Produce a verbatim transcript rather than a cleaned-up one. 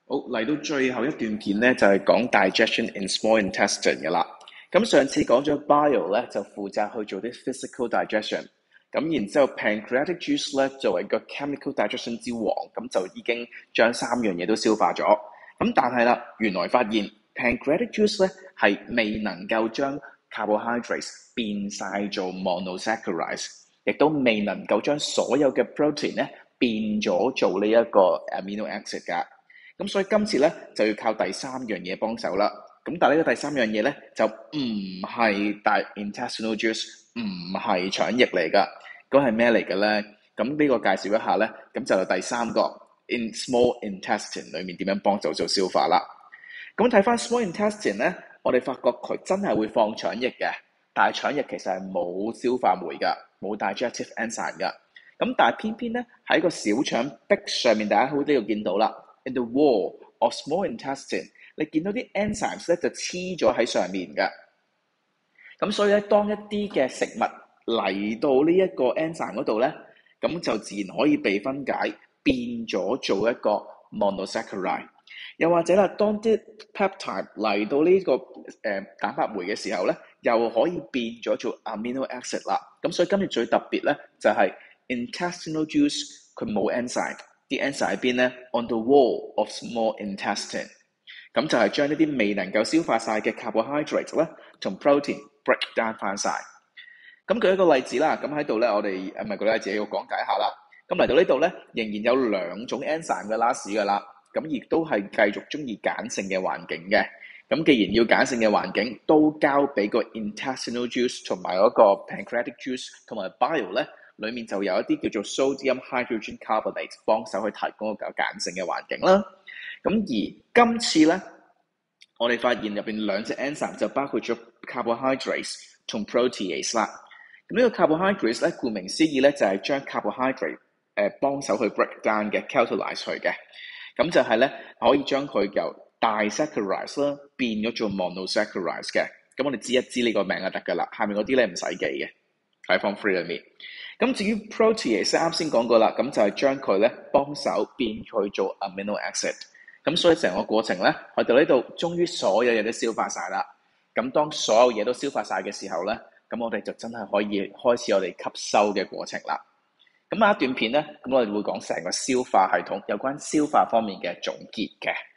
好，嚟到最後一段片咧，就係講 digestion in small intestine 嘅啦。咁上次講咗 bile 咧，就負責去做啲 physical digestion。咁然之後 pancreatic juice 咧作為個 chemical digestion 之王，咁就已經將三樣嘢都消化咗。咁但係啦，原來發現 pancreatic juice 咧係未能夠將 carbohydrates 變晒做 monosaccharides， 亦都未能夠將所有嘅 protein 咧變咗做呢一個 amino acid 㗎。咁所以今次咧就要靠第三樣嘢幫手啦。咁但係呢個第三樣嘢咧就唔係大 intestinal juice， 唔係腸液嚟㗎。咁係咩嚟嘅咧？咁呢個介紹一下咧，咁就係第三個 in small intestine 裏面點樣幫助做消化啦。咁睇翻 small intestine 咧，我哋發覺佢真係會放腸液嘅，但係腸液其實係冇消化酶㗎，冇 digestive enzyme 㗎。咁但係偏偏咧喺個小腸壁上面，大家好呢度見到啦。In the wall of small intestine， 你見到啲 enzymes 咧就黐咗喺上面嘅。咁所以咧，當一啲嘅食物嚟到呢一個 enzyme 嗰度咧，咁就自然可以被分解，變咗做一個 monosaccharide。又或者啦，當啲 peptide 嚟到呢、這個誒、呃、蛋白酶嘅時候咧，又可以變咗做 amino acid 啦。咁所以今日最特別咧，就係、是、intestinal juice 佢冇 enzyme。啲 enzyme 喺邊咧 ？On the wall of small intestine， 咁就係將呢啲未能夠消化晒嘅 carbohydrates 咧，同 protein break down 翻晒。咁舉一個例子啦，咁喺度咧，我哋誒唔係舉例子，要講解下啦。咁嚟到呢度咧，仍然有兩種 enzyme 嘅拉屎噶啦，咁亦都係繼續中意鹼性嘅環境嘅。咁既然要鹼性嘅環境，都交俾個 intestinal juice 同埋嗰個 pancreatic juice 同埋 bile 咧。裡面就有一啲叫做 sodium hydrogen carbonate 幫手去提供個鹼性嘅環境啦。咁而今次咧，我哋發現入邊兩隻 enzyme 就包括咗 carbohydrates 同 protease 啦。咁呢個 carbohydrates 咧，顧名思義咧就係將 carbohydrate 誒幫手去 break down 嘅 catalyze 佢嘅。咁就係咧可以將佢由 disaccharides 啦變咗做 monosaccharides 嘅。咁我哋知一知呢個名就得㗎啦。下面嗰啲咧唔使記嘅，喺 form three 裏面。咁至於 protease 啱先講過啦，咁就係將佢咧幫手變佢做 amino acid。咁所以成個過程咧，去到呢度終於所有嘢都消化晒啦。咁當所有嘢都消化晒嘅時候咧，咁我哋就真係可以開始我哋吸收嘅過程啦。咁下一段片咧，咁我哋會講成個消化系統有關消化方面嘅總結嘅。